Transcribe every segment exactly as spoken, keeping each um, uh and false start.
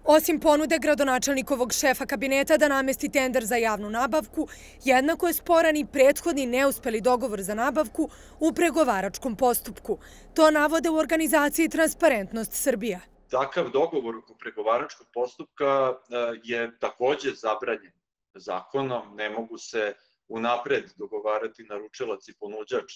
Osim ponude gradonačelnikovog šefa kabineta da namesti tender za javnu nabavku, jednako je sporan i prethodni neuspeli dogovor za nabavku u pregovaračkom postupku. To navode u organizaciji Transparentnost Srbija. Takav dogovor oko pregovaračkog postupka je takođe zabranjen zakonom. Ne mogu se unapred dogovarati naručilac i ponuđač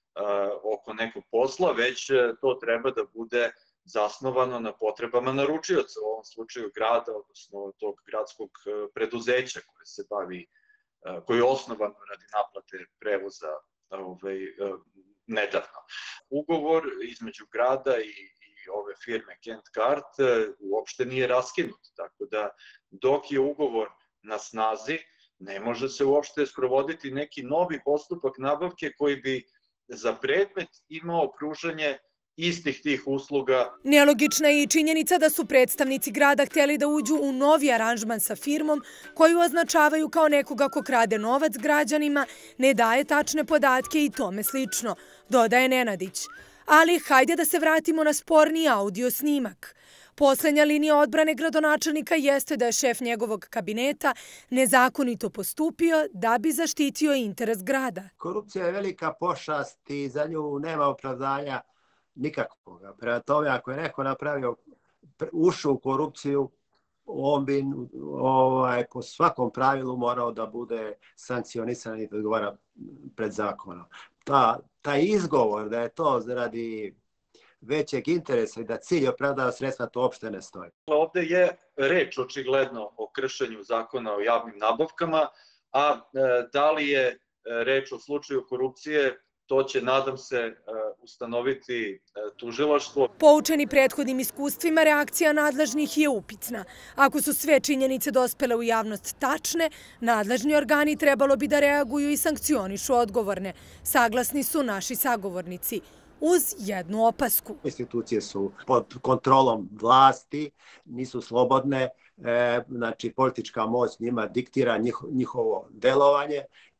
oko nekog posla, već to treba da bude zasnovano na potrebama naručioca, u ovom slučaju grada, odnosno tog gradskog preduzeća koje se bavi, koje je osnovano radi naplate prevoza ovaj, nedavno. Ugovor između grada i, i ove firme Kent Kart uopšte nije raskinut, tako da dok je ugovor na snazi, ne može se uopšte sprovoditi neki novi postupak nabavke koji bi za predmet imao pružanje istih tih usluga. Nelogična je i činjenica da su predstavnici grada hteli da uđu u novi aranžman sa firmom koju označavaju kao nekoga ko krade novac građanima, ne daje tačne podatke i tome slično, dodaje Nenadić. Ali hajde da se vratimo na sporni audio snimak. Poslednja linija odbrane gradonačelnika jeste da je šef njegovog kabineta nezakonito postupio da bi zaštitio interes grada. Korupcija je velika pošast i za nju nema opravdanja nikakvoga. Prema tome, ako je neko napravio, ušao u korupciju, on bi ovaj, po svakom pravilu morao da bude sankcionisan i da odgovara pred zakonom. Ta, taj izgovor da je to radi većeg interesa i da cilj opravdava sredstva, to uopšte ne stoji. Ovde je reč očigledno o kršenju zakona o javnim nabavkama, a da li je reč o slučaju korupcije, to će, nadam se, ustanoviti tužilaštvo. Poučeni prethodnim iskustvima, reakcija nadležnih je upitna. Ako su sve činjenice dospele u javnost tačne, nadležni organi trebalo bi da reaguju i sankcionišu odgovorne. Saglasni su naši sagovornici, uz jednu opasku. Institucije su pod kontrolom vlasti, nisu slobodne, znači politička moć njima diktira njihovo delovanje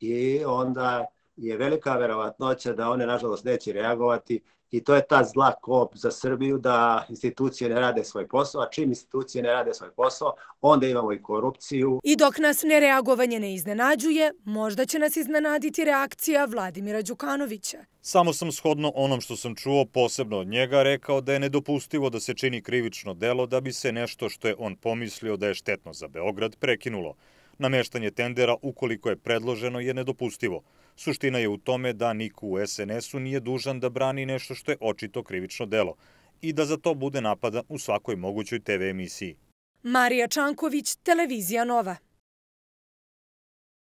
i onda je velika verovatnoća da one, nažalost, neće reagovati i to je ta zla kop za Srbiju, da institucije ne rade svoj posao, a čim institucije ne rade svoj posao, onda imamo i korupciju. I dok nas nereagovanje ne iznenađuje, možda će nas iznenaditi reakcija Vladimira Đukanovića. Samo sam shodno onom što sam čuo, posebno od njega, rekao da je nedopustivo da se čini krivično delo da bi se nešto što je on pomislio da je štetno za Beograd prekinulo. Nameštanje tendera, ukoliko je predloženo, je nedopustivo. Suština je u tome da niko u es en es u nije dužan da brani nešto što je očito krivično delo i da za to bude napadan u svakoj mogućoj te ve emisiji. Marija Čanković, Televizija Nova.